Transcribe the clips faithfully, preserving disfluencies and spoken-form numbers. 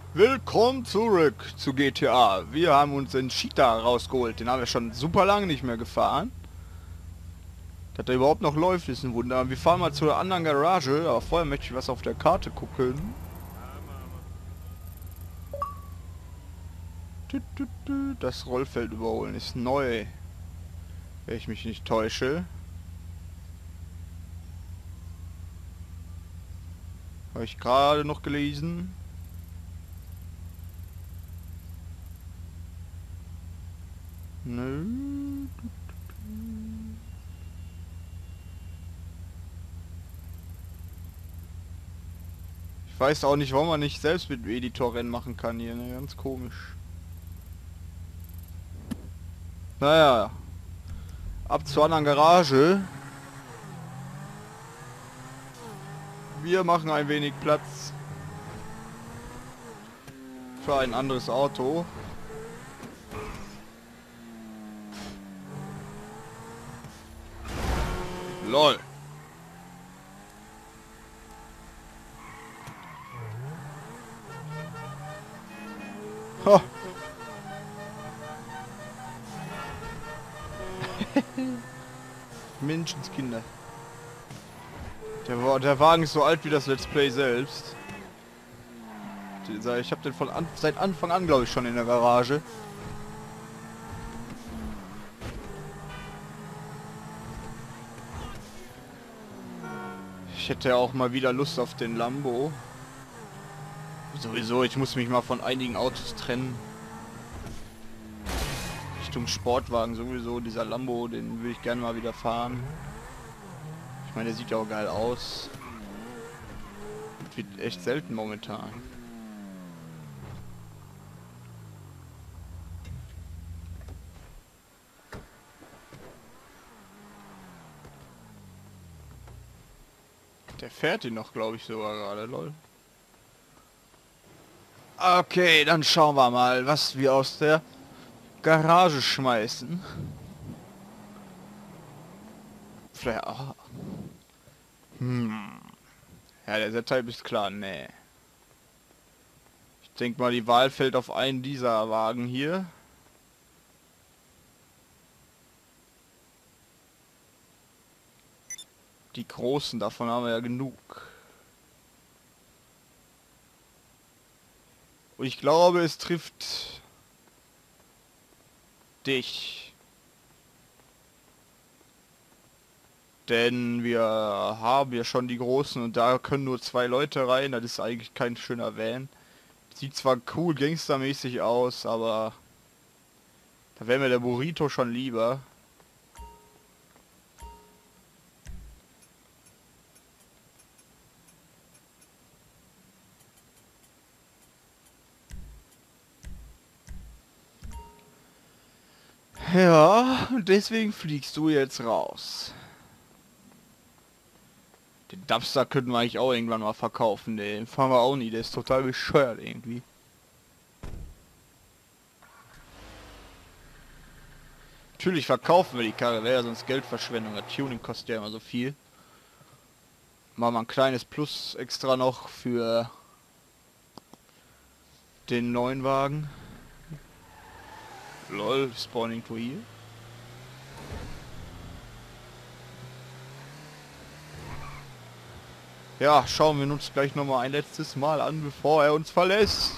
Willkommen zurück zu G T A. Wir haben uns den Cheetah rausgeholt. Den haben wir schon super lange nicht mehr gefahren. Dass der überhaupt noch läuft, ist ein Wunder. Wir fahren mal zur anderen Garage, aber vorher möchte ich was auf der Karte gucken. Das Rollfeld überholen ist neu. Wenn ich mich nicht täusche. Habe ich gerade noch gelesen. Nö. Ich weiß auch nicht, warum man nicht selbst mit dem Editor Rennen machen kann hier. Ne? Ganz komisch. Naja. Ab zur anderen Garage. Wir machen ein wenig Platz für ein anderes Auto. Lol. Ha. Menschenskinder. Der, Wa- der Wagen ist so alt wie das Let's Play selbst. Dieser- Ich habe den von an, seit Anfang an, glaube ich, schon in der Garage. Ich hätte ja auch mal wieder Lust auf den Lambo. Sowieso, ich muss mich mal von einigen Autos trennen. Richtung Sportwagen sowieso, dieser Lambo, den will ich gerne mal wieder fahren. Ich meine, der sieht ja auch geil aus. Wird echt selten momentan. Der fährt ihn noch, glaube ich, sogar gerade, lol. Okay, dann schauen wir mal, was wir aus der Garage schmeißen. Vielleicht auch. Hm. Ja, der Set-Type ist klar, nee. Ich denke mal, die Wahl fällt auf einen dieser Wagen hier. Die großen, davon haben wir ja genug. Und ich glaube, es trifft dich. Denn wir haben ja schon die großen und da können nur zwei Leute rein. Das ist eigentlich kein schöner Van. Sieht zwar cool gangstermäßig aus, aber da wäre mir der Burrito schon lieber. Ja, und deswegen fliegst du jetzt raus. Den Dumpster könnten wir eigentlich auch irgendwann mal verkaufen. Den fahren wir auch nie. Der ist total bescheuert irgendwie. Natürlich verkaufen wir die Karre. Wäre ja sonst Geldverschwendung. Das Tuning kostet ja immer so viel. Machen wir ein kleines Plus extra noch für den neuen Wagen. Lol, spawning to hier. Ja, schauen wir uns gleich nochmal ein letztes Mal an, bevor er uns verlässt.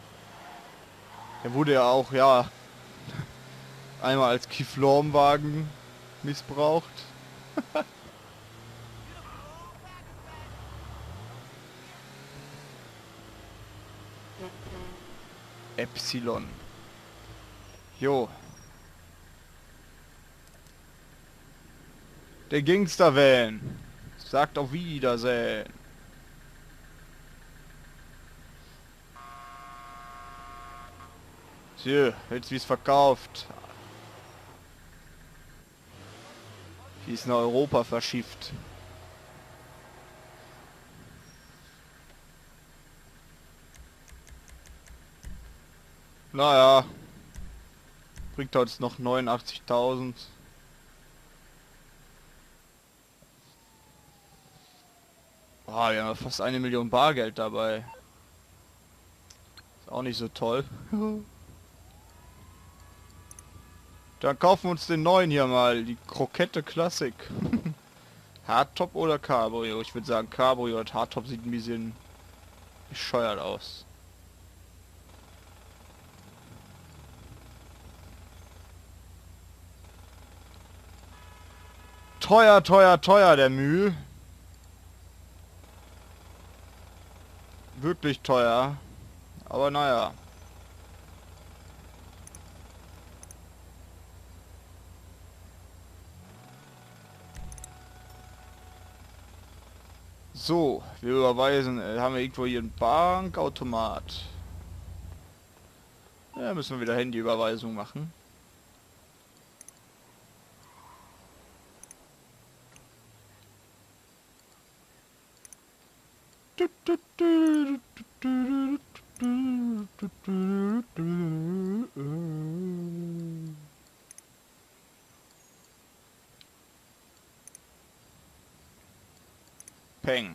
Er wurde ja auch, ja, einmal als Kiflorm-Wagen missbraucht. Epsilon. Jo. Der Gangster-Van. Sagt auf Wiedersehen. So, jetzt wie es verkauft. Die ist nach Europa verschifft. Naja. Bringt uns noch neunundachtzigtausend. Boah, wir haben fast eine Million Bargeld dabei. Auch nicht so toll. Dann kaufen wir uns den neuen hier mal. Die Krokette Classic. Hardtop oder Cabrio? Ich würde sagen Cabrio. Und Hardtop sieht ein bisschen bescheuert aus. Teuer, teuer, teuer, der Müll. Wirklich teuer. Aber naja. So, wir überweisen. Äh, haben wir irgendwo hier einen Bankautomat? Ja, müssen wir wieder Handyüberweisung machen. Peng.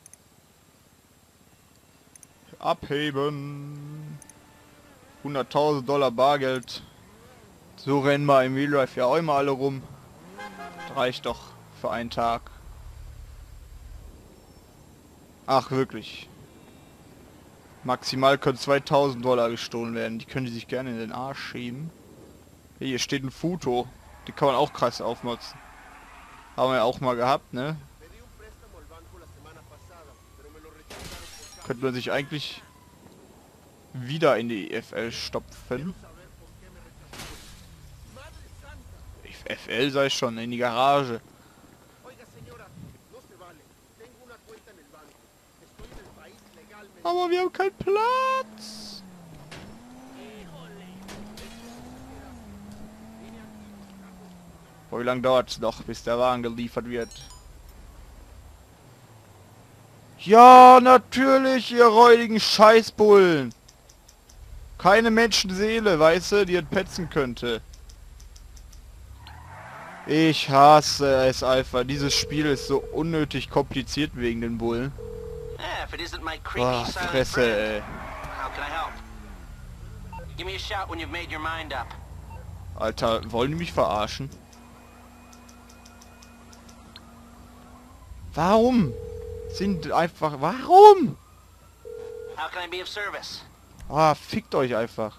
Abheben. hunderttausend Dollar Bargeld. So rennen wir im Real Life ja auch immer alle rum. Das reicht doch für einen Tag. Ach, wirklich. Maximal können zweitausend Dollar gestohlen werden. Die können die sich gerne in den Arsch schieben. Hier steht ein Foto. Die kann man auch krass aufmotzen. Haben wir ja auch mal gehabt, ne? Könnte man sich eigentlich wieder in die F L stopfen. F L sei schon, in die Garage. Aber wir haben keinen Platz. Boah, wie lange dauert es noch, bis der Wagen geliefert wird? Ja, natürlich, ihr räudigen Scheißbullen. Keine Menschenseele, weißt du, die entpetzen könnte. Ich hasse es einfach. Dieses Spiel ist so unnötig kompliziert wegen den Bullen. Oh, Fresse, ey. Alter, wollen die mich verarschen? Warum? Sind einfach... Warum? Ah, fickt euch einfach.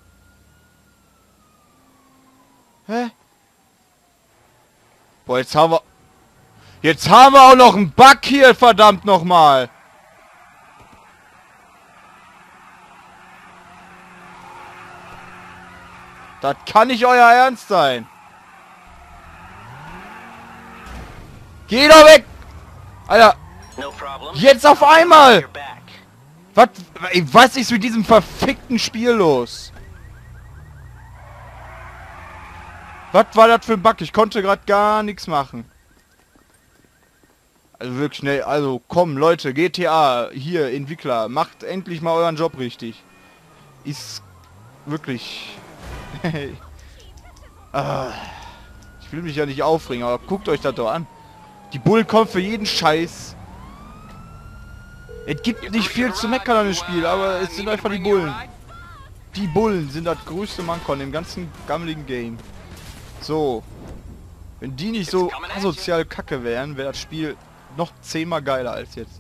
Hä? Boah, jetzt haben wir... Jetzt haben wir auch noch einen Bug hier, verdammt nochmal. Das kann nicht euer Ernst sein. Geh doch weg! Alter! Jetzt auf einmal! Was, was ist mit diesem verfickten Spiel los? Was war das für ein Bug? Ich konnte gerade gar nichts machen. Also wirklich schnell. Also komm Leute, G T A, hier, Entwickler, macht endlich mal euren Job richtig. Ist wirklich... ah, ich will mich ja nicht aufregen, aber guckt euch das doch an. Die Bullen kommen für jeden Scheiß. Es gibt nicht viel zu meckern an dem Spiel, aber es sind einfach die Bullen. Die Bullen sind das größte Manko an dem ganzen gammeligen Game. So. Wenn die nicht so asozial kacke wären, wäre das Spiel noch zehnmal geiler als jetzt.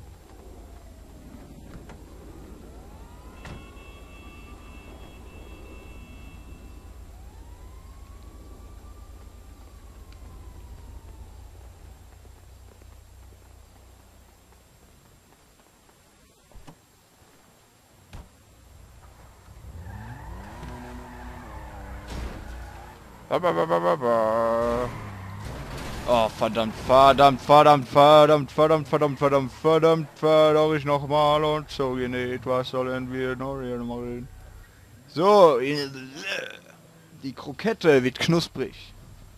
Oh, verdammt, verdammt, verdammt, verdammt, verdammt, verdammt, verdammt, verdammt, verdammt, ich nochmal und so genäht, was sollen wir noch hier machen? So, die Krokette wird knusprig.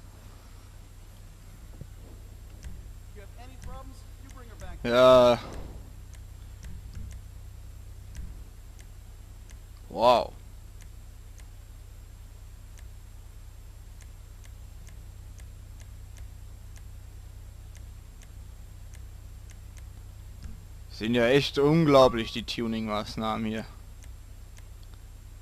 Ja. Wow. Sind ja echt unglaublich, die Tuning-Maßnahmen hier.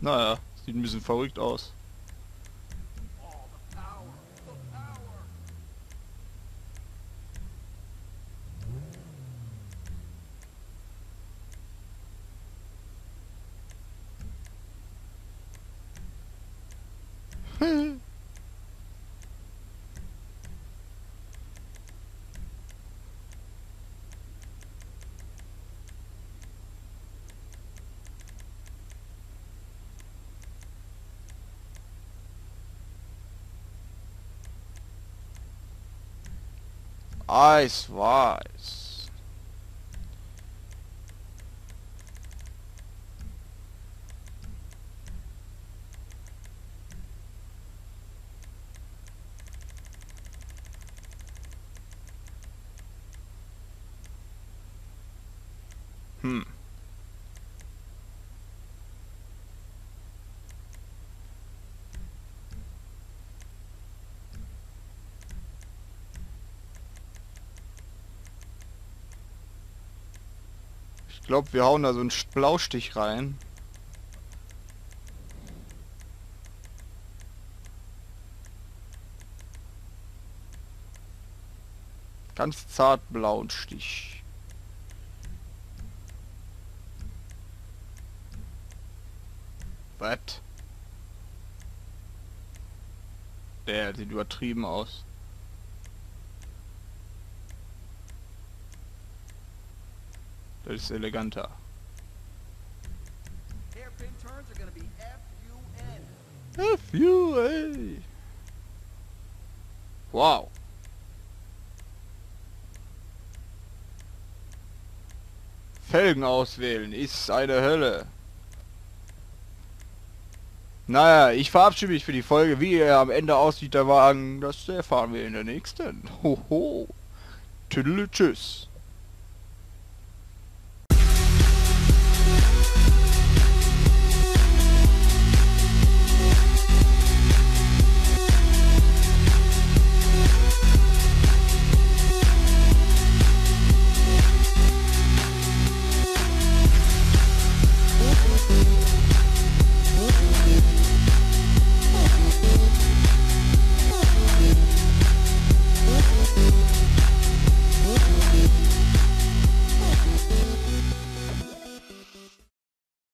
Naja, sieht ein bisschen verrückt aus. Eis weiß. Hm. Ich glaube, wir hauen da so einen Blaustich rein. Ganz zart blauen Stich. Was? Der sieht übertrieben aus. Das ist eleganter. F U A. Wow. Felgen auswählen ist eine Hölle. Naja, ich verabschiede mich für die Folge. Wie er am Ende aussieht, der Wagen, das erfahren wir in der nächsten. Hoho. Tüdel, tschüss.